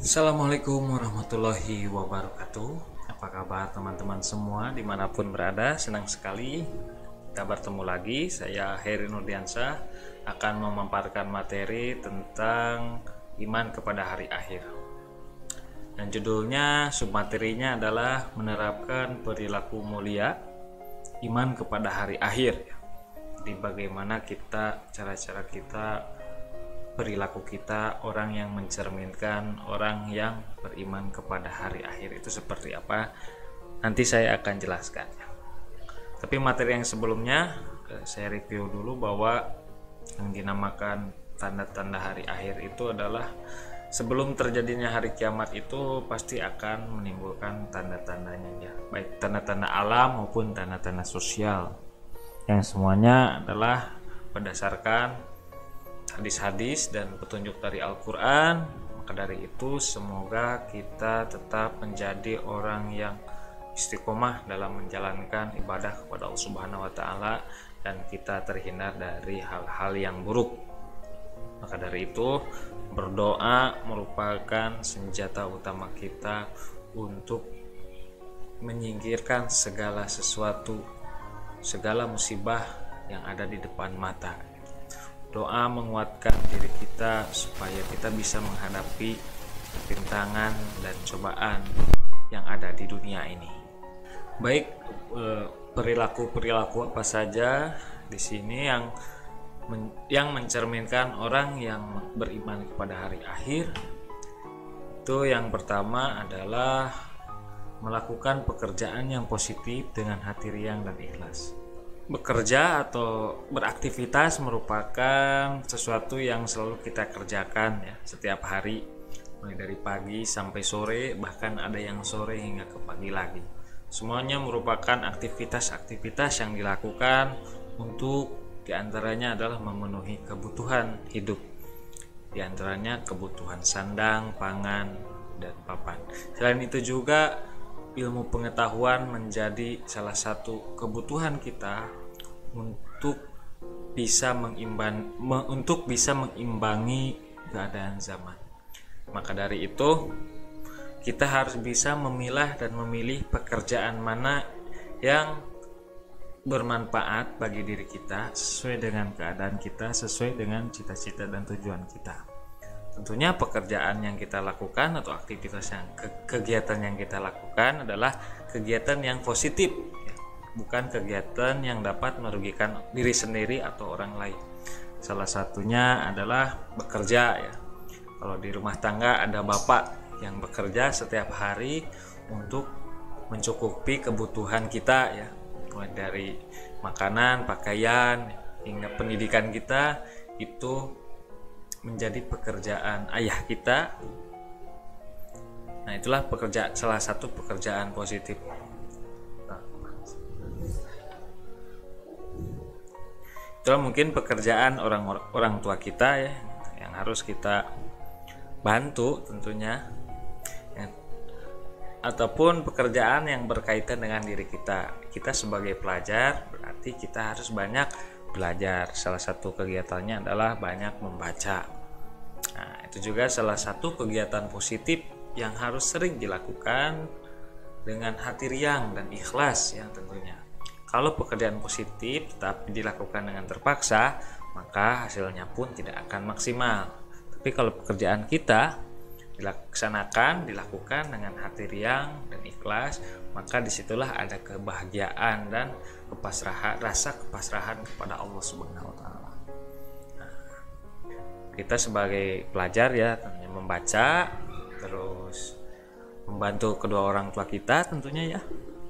Assalamualaikum warahmatullahi wabarakatuh. Apa kabar teman-teman semua dimanapun berada? Senang sekali kita bertemu lagi. Saya Heri Nurdiansyah akan memaparkan materi tentang iman kepada hari akhir. Dan judulnya, submaterinya adalah menerapkan perilaku mulia iman kepada hari akhir. Jadi bagaimana cara-cara kita, perilaku kita, orang yang mencerminkan orang yang beriman kepada hari akhir itu seperti apa, nanti saya akan jelaskan. Tapi materi yang sebelumnya saya review dulu bahwa yang dinamakan tanda-tanda hari akhir itu adalah sebelum terjadinya hari kiamat itu pasti akan menimbulkan tanda-tandanya ya, baik tanda-tanda alam maupun tanda-tanda sosial, yang semuanya adalah berdasarkan hadis-hadis dan petunjuk dari Al-Quran. Maka dari itu semoga kita tetap menjadi orang yang istiqomah dalam menjalankan ibadah kepada Allah Subhanahu wa Ta'ala, dan kita terhindar dari hal-hal yang buruk. Maka dari itu berdoa merupakan senjata utama kita untuk menyingkirkan segala sesuatu, segala musibah yang ada di depan mata. Doa menguatkan diri kita supaya kita bisa menghadapi rintangan dan cobaan yang ada di dunia ini. Baik, perilaku-perilaku apa saja di sini yang mencerminkan orang yang beriman kepada hari akhir? Itu yang pertama adalah melakukan pekerjaan yang positif dengan hati riang dan ikhlas. Bekerja atau beraktivitas merupakan sesuatu yang selalu kita kerjakan ya, setiap hari, mulai dari pagi sampai sore, bahkan ada yang sore hingga ke pagi lagi. Semuanya merupakan aktivitas-aktivitas yang dilakukan untuk diantaranya adalah memenuhi kebutuhan hidup, diantaranya kebutuhan sandang, pangan, dan papan. Selain itu juga ilmu pengetahuan menjadi salah satu kebutuhan kita untuk bisa mengimbangi keadaan zaman. Maka dari itu kita harus bisa memilah dan memilih pekerjaan mana yang bermanfaat bagi diri kita, sesuai dengan keadaan kita, sesuai dengan cita-cita dan tujuan kita. Tentunya pekerjaan yang kita lakukan atau aktivitas yang kegiatan yang kita lakukan adalah kegiatan yang positif ya, bukan kegiatan yang dapat merugikan diri sendiri atau orang lain. Salah satunya adalah bekerja ya. Kalau di rumah tangga ada bapak yang bekerja setiap hari untuk mencukupi kebutuhan kita ya, mulai dari makanan, pakaian, hingga pendidikan kita, itu menjadi pekerjaan ayah kita. Nah, itulah salah satu pekerjaan positif. Itulah mungkin pekerjaan orang tua kita ya, yang harus kita bantu tentunya ya. Ataupun pekerjaan yang berkaitan dengan diri kita. Kita sebagai pelajar berarti kita harus banyak belajar. Salah satu kegiatannya adalah banyak membaca. Nah, itu juga salah satu kegiatan positif yang harus sering dilakukan dengan hati riang dan ikhlas ya tentunya. Kalau pekerjaan positif tetapi dilakukan dengan terpaksa, maka hasilnya pun tidak akan maksimal. Tapi kalau pekerjaan kita dilakukan dengan hati riang dan ikhlas, maka disitulah ada kebahagiaan dan rasa kepasrahan kepada Allah Subhanahu wa Ta'ala. Nah, kita sebagai pelajar ya tentunya membaca, terus membantu kedua orang tua kita tentunya ya.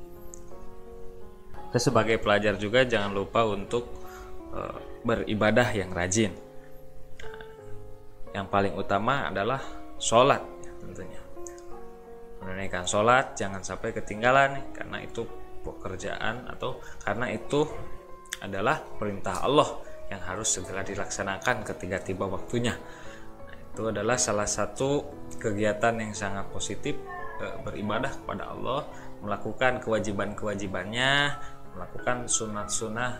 Kita sebagai pelajar juga jangan lupa untuk beribadah yang rajin. Nah, yang paling utama adalah sholat ya, tentunya menunaikan sholat jangan sampai ketinggalan nih, karena itu pekerjaan atau karena itu adalah perintah Allah yang harus segera dilaksanakan ketika tiba waktunya. Nah, itu adalah salah satu kegiatan yang sangat positif, beribadah kepada Allah, melakukan kewajiban-kewajibannya, melakukan sunat-sunah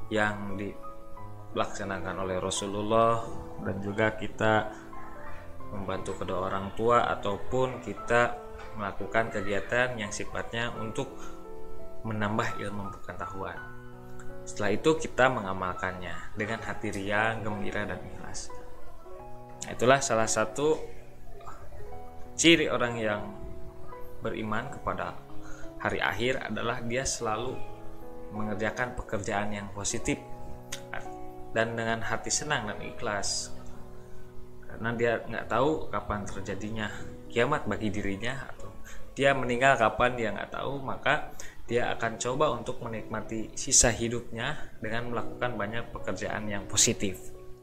yang dilaksanakan oleh Rasulullah, dan juga kita membantu kedua orang tua, ataupun kita melakukan kegiatan yang sifatnya untuk menambah ilmu pengetahuan. Setelah itu kita mengamalkannya dengan hati riang, gembira, dan ikhlas. Itulah salah satu ciri orang yang beriman kepada hari akhir adalah dia selalu mengerjakan pekerjaan yang positif dan dengan hati senang dan ikhlas, karena dia nggak tahu kapan terjadinya kiamat bagi dirinya, atau dia meninggal kapan dia nggak tahu. Maka dia akan coba untuk menikmati sisa hidupnya dengan melakukan banyak pekerjaan yang positif.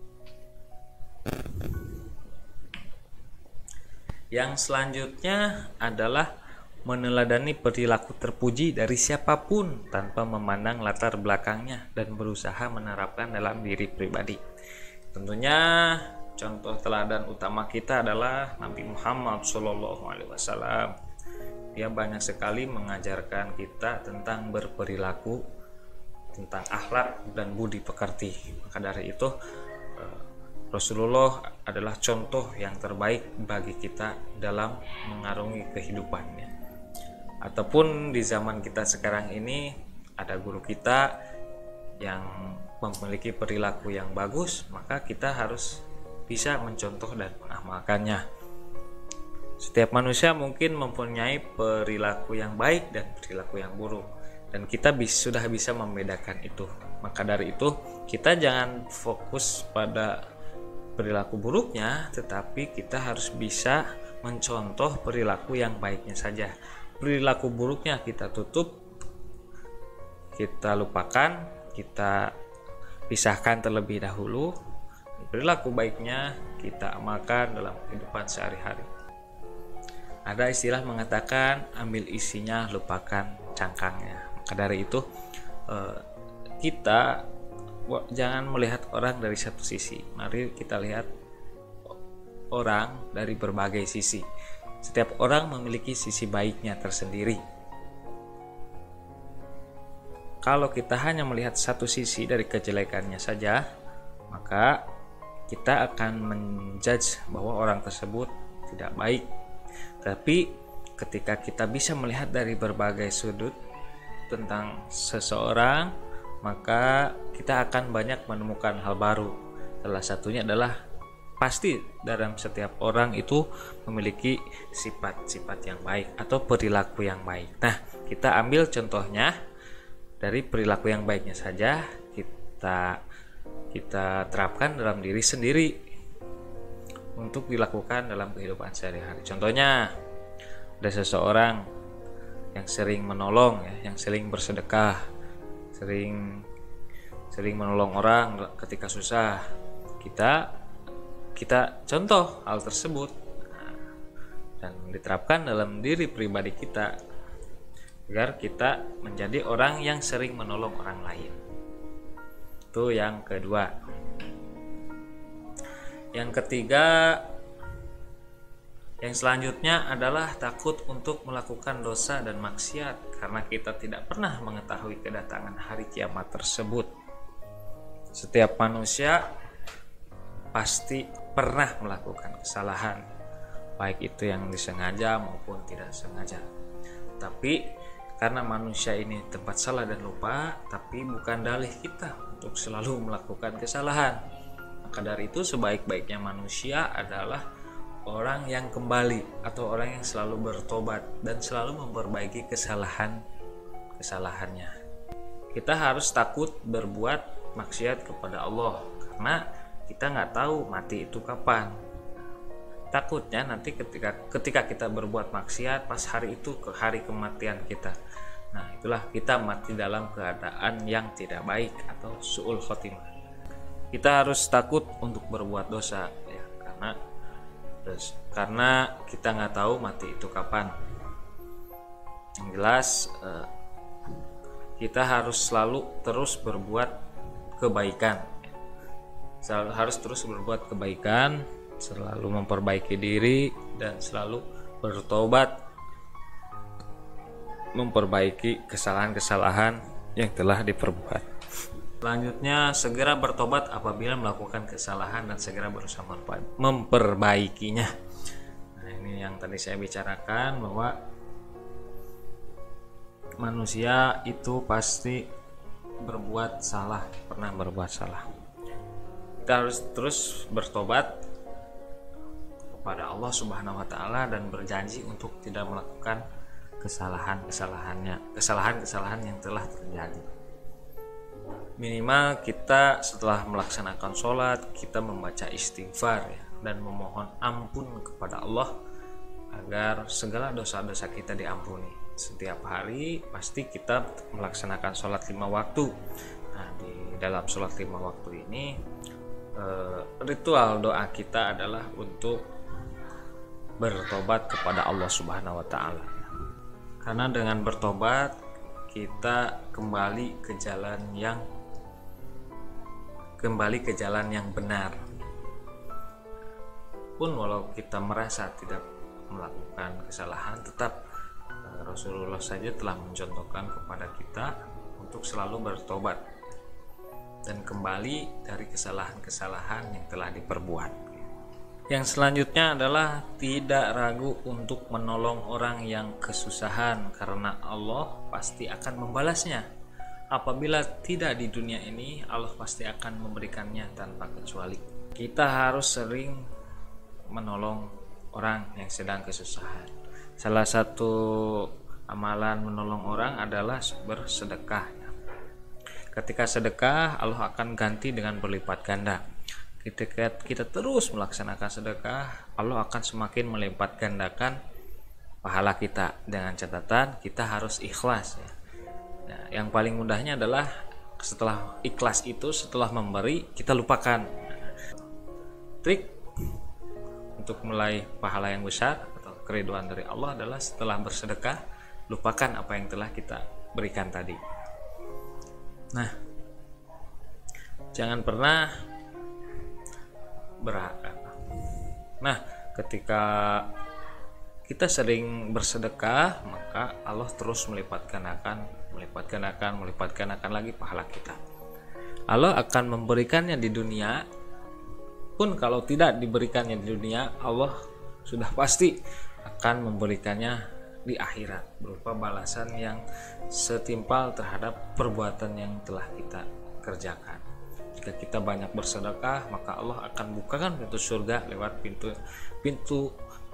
Yang selanjutnya adalah meneladani perilaku terpuji dari siapapun tanpa memandang latar belakangnya dan berusaha menerapkan dalam diri pribadi. Tentunya contoh teladan utama kita adalah Nabi Muhammad SAW. Dia banyak sekali mengajarkan kita tentang berperilaku, tentang akhlak dan budi pekerti. Maka dari itu Rasulullah adalah contoh yang terbaik bagi kita dalam mengarungi kehidupannya. Ataupun di zaman kita sekarang ini ada guru kita yang memiliki perilaku yang bagus, maka kita harus bisa mencontoh dan mengamalkannya. Setiap manusia mungkin mempunyai perilaku yang baik dan perilaku yang buruk, dan kita sudah bisa membedakan itu. Maka dari itu kita jangan fokus pada perilaku buruknya, tetapi kita harus bisa mencontoh perilaku yang baiknya saja. Perilaku buruknya kita tutup, kita lupakan, kita pisahkan terlebih dahulu. Perilaku baiknya kita amalkan dalam kehidupan sehari-hari. Ada istilah mengatakan ambil isinya, lupakan cangkangnya. Maka dari itu kita jangan melihat orang dari satu sisi. Mari kita lihat orang dari berbagai sisi. Setiap orang memiliki sisi baiknya tersendiri. Kalau kita hanya melihat satu sisi dari kejelekannya saja, maka kita akan menjudge bahwa orang tersebut tidak baik. Tapi ketika kita bisa melihat dari berbagai sudut tentang seseorang, maka kita akan banyak menemukan hal baru. Salah satunya adalah pasti dalam setiap orang itu memiliki sifat-sifat yang baik atau perilaku yang baik. Nah, kita ambil contohnya dari perilaku yang baiknya saja, kita terapkan dalam diri sendiri untuk dilakukan dalam kehidupan sehari-hari. Contohnya, ada seseorang yang sering menolong, yang sering bersedekah, sering menolong orang ketika susah. Kita contoh hal tersebut dan diterapkan dalam diri pribadi kita agar kita menjadi orang yang sering menolong orang lain. Itu yang kedua. Yang ketiga, yang selanjutnya adalah takut untuk melakukan dosa dan maksiat, karena kita tidak pernah mengetahui kedatangan hari kiamat tersebut. Setiap manusia pasti pernah melakukan kesalahan, baik itu yang disengaja maupun tidak sengaja. Tapi karena manusia ini tempat salah dan lupa, tapi bukan dalih kita untuk selalu melakukan kesalahan. Maka dari itu sebaik-baiknya manusia adalah orang yang kembali atau orang yang selalu bertobat dan selalu memperbaiki kesalahannya. Kita harus takut berbuat maksiat kepada Allah, karena kita nggak tahu mati itu kapan. Takutnya nanti ketika kita berbuat maksiat pas hari itu ke hari kematian kita. Nah, itulah kita mati dalam keadaan yang tidak baik atau su'ul khotimah. Kita harus takut untuk berbuat dosa, ya, karena kita nggak tahu mati itu kapan. Yang jelas kita harus selalu terus berbuat kebaikan, selalu memperbaiki diri dan selalu bertobat, memperbaiki kesalahan-kesalahan yang telah diperbuat. Selanjutnya, segera bertobat apabila melakukan kesalahan dan segera berusaha memperbaikinya. yang tadi saya bicarakan, bahwa manusia itu pasti berbuat salah, pernah berbuat salah. Kita harus terus bertobat kepada Allah Subhanahu wa taala dan berjanji untuk tidak melakukan kesalahan yang telah terjadi. Minimal kita setelah melaksanakan sholat, kita membaca istighfar ya, dan memohon ampun kepada Allah agar segala dosa-dosa kita diampuni. Setiap hari pasti kita melaksanakan sholat 5 waktu. Nah, di dalam sholat 5 waktu ini ritual doa kita adalah untuk bertobat kepada Allah Subhanahu wa taala. Karena dengan bertobat kita kembali ke jalan yang benar. Pun walau kita merasa tidak melakukan kesalahan, tetap Rasulullah saja telah mencontohkan kepada kita untuk selalu bertobat dan kembali dari kesalahan-kesalahan yang telah diperbuat. Yang selanjutnya adalah tidak ragu untuk menolong orang yang kesusahan, karena Allah pasti akan membalasnya. Apabila tidak di dunia ini, Allah pasti akan memberikannya tanpa kecuali. Kita harus sering menolong orang yang sedang kesusahan. Salah satu amalan menolong orang adalah bersedekah. Ketika sedekah, Allah akan ganti dengan berlipat ganda. Ketika kita terus melaksanakan sedekah, Allah akan semakin melipat gandakan pahala kita, dengan catatan kita harus ikhlas ya. Nah, yang paling mudahnya adalah setelah ikhlas itu, setelah memberi, kita lupakan. Trik untuk meraih pahala yang besar atau keriduan dari Allah adalah setelah bersedekah, lupakan apa yang telah kita berikan tadi. Nah, jangan pernah berharap. Nah, ketika kita sering bersedekah, maka Allah terus melipat gandakan lagi pahala kita. Allah akan memberikannya di dunia, pun kalau tidak diberikannya di dunia, Allah sudah pasti akan memberikannya di akhirat berupa balasan yang setimpal terhadap perbuatan yang telah kita kerjakan. Jika kita banyak bersedekah, maka Allah akan bukakan pintu surga lewat pintu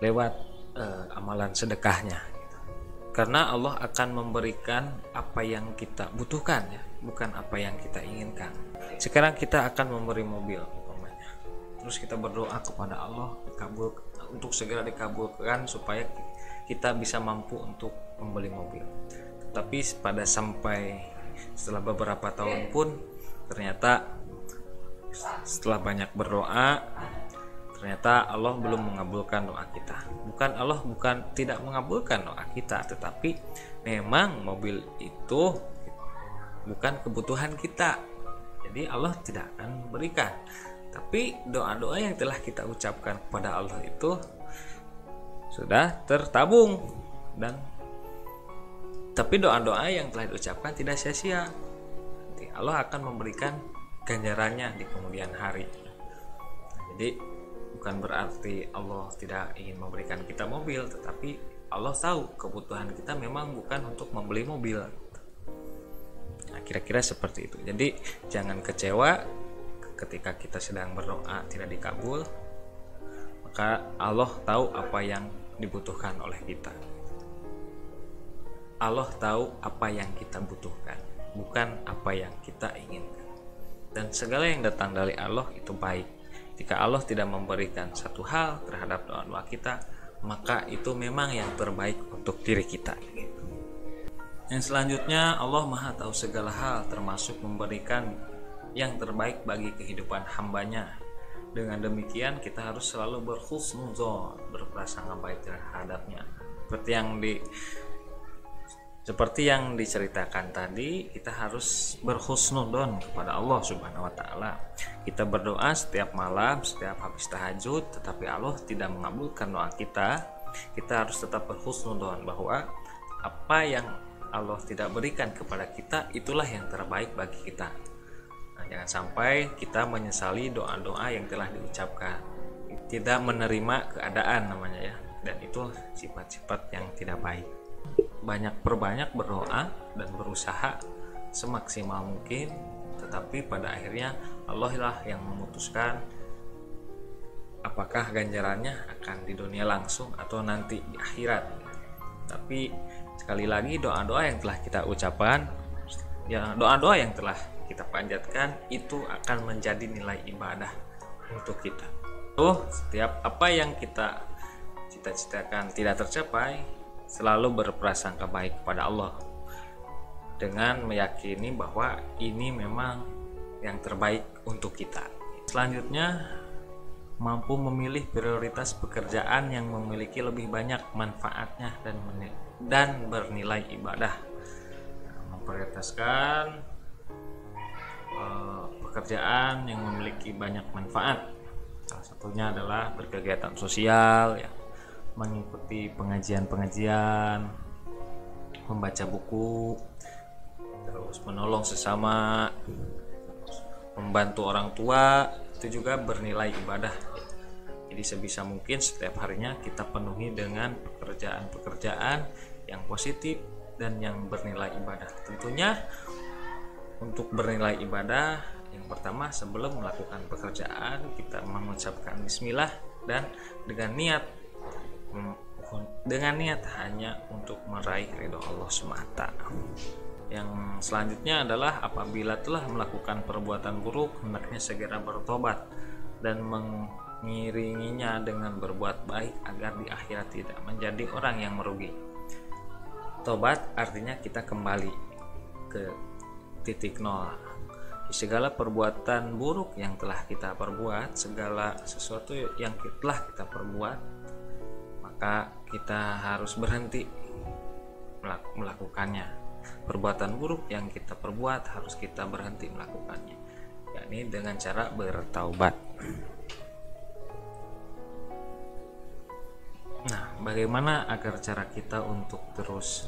amalan sedekahnya. Karena Allah akan memberikan apa yang kita butuhkan ya, bukan apa yang kita inginkan. Sekarang kita akan memberi mobil umpamanya. Terus kita berdoa kepada Allah untuk segera dikabulkan supaya kita bisa mampu untuk membeli mobil. Tapi setelah beberapa tahun pun ternyata setelah banyak berdoa, ternyata Allah belum mengabulkan doa kita. Allah bukan tidak mengabulkan doa kita, tetapi memang mobil itu bukan kebutuhan kita. Jadi Allah tidak akan memberikan. Tapi doa-doa yang telah kita ucapkan kepada Allah itu sudah tertabung, tapi doa-doa yang telah diucapkan tidak sia-sia. Nanti Allah akan memberikan ganjarannya di kemudian hari. Jadi bukan berarti Allah tidak ingin memberikan kita mobil, tetapi Allah tahu kebutuhan kita memang bukan untuk membeli mobil. Nah, kira-kira seperti itu. Jadi jangan kecewa ketika kita sedang berdoa tidak dikabul, maka Allah tahu apa yang dibutuhkan oleh kita. Allah tahu apa yang kita butuhkan, bukan apa yang kita inginkan. Dan segala yang datang dari Allah itu baik. Jika Allah tidak memberikan satu hal terhadap doa-doa kita, maka itu memang yang terbaik untuk diri kita. Yang selanjutnya, Allah Maha Tahu segala hal, termasuk memberikan yang terbaik bagi kehidupan hambanya. Dengan demikian kita harus selalu berhusnuzon, berprasangka baik terhadapnya. Seperti yang diceritakan tadi, kita harus berhusnudon kepada Allah Subhanahu wa taala. Kita berdoa setiap malam, setiap habis tahajud, tetapi Allah tidak mengabulkan doa kita. Kita harus tetap berhusnudon bahwa apa yang Allah tidak berikan kepada kita, itulah yang terbaik bagi kita. Nah, jangan sampai kita menyesali doa-doa yang telah diucapkan. Tidak menerima keadaan namanya ya. dan itu sifat-sifat yang tidak baik. Perbanyak berdoa dan berusaha semaksimal mungkin, tetapi pada akhirnya Allah lah yang memutuskan apakah ganjarannya akan di dunia langsung atau nanti di akhirat. Tapi sekali lagi, doa-doa yang telah kita ucapkan, ya doa-doa yang telah kita panjatkan itu akan menjadi nilai ibadah untuk kita. Setiap apa yang kita cita-citakan tidak tercapai, selalu berprasangka baik kepada Allah dengan meyakini bahwa ini memang yang terbaik untuk kita. Selanjutnya, mampu memilih prioritas pekerjaan yang memiliki lebih banyak manfaatnya dan bernilai ibadah. Memprioritaskan pekerjaan yang memiliki banyak manfaat. Salah satunya adalah berkegiatan sosial, ya, mengikuti pengajian-pengajian, membaca buku, terus menolong sesama, membantu orang tua, itu juga bernilai ibadah. Jadi sebisa mungkin setiap harinya kita penuhi dengan pekerjaan-pekerjaan yang positif dan yang bernilai ibadah. Tentunya untuk bernilai ibadah, yang pertama sebelum melakukan pekerjaan kita mengucapkan bismillah dan dengan niat hanya untuk meraih ridho Allah semata. Yang selanjutnya adalah apabila telah melakukan perbuatan buruk, hendaknya segera bertobat dan mengiringinya dengan berbuat baik agar di akhirat tidak menjadi orang yang merugi. Tobat artinya kita kembali ke titik nol. Di segala perbuatan buruk yang telah kita perbuat, segala sesuatu yang telah kita perbuat, maka kita harus berhenti melakukannya. Perbuatan buruk yang kita perbuat harus kita berhenti melakukannya, yakni dengan cara bertaubat. Nah, bagaimana agar cara kita untuk terus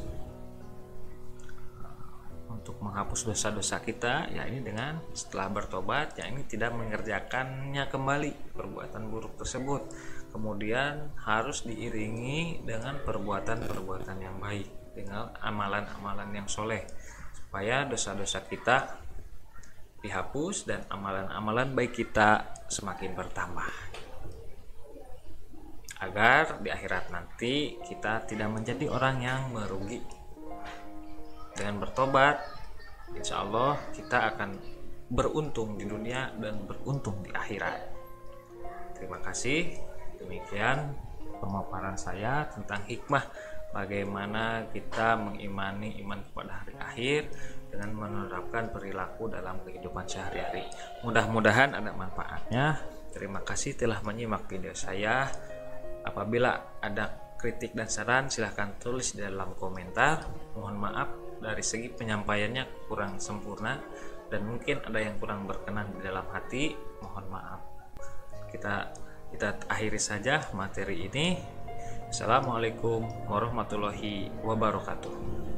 untuk menghapus dosa-dosa kita, ya ini dengan setelah bertobat, ya ini tidak mengerjakannya kembali perbuatan buruk tersebut, kemudian harus diiringi dengan perbuatan-perbuatan yang baik, dengan amalan-amalan yang soleh, supaya dosa-dosa kita dihapus dan amalan-amalan baik kita semakin bertambah, agar di akhirat nanti kita tidak menjadi orang yang merugi. Dengan bertobat, insya Allah kita akan beruntung di dunia dan beruntung di akhirat. Terima kasih. Demikian pemaparan saya tentang hikmah bagaimana kita mengimani iman kepada hari akhir dengan menerapkan perilaku dalam kehidupan sehari-hari. Mudah-mudahan ada manfaatnya. Terima kasih telah menyimak video saya. Apabila ada kritik dan saran, silahkan tulis di dalam komentar. Mohon maaf dari segi penyampaiannya kurang sempurna dan mungkin ada yang kurang berkenan di dalam hati. Mohon maaf. Kita akhiri saja materi ini. Assalamualaikum warahmatullahi wabarakatuh.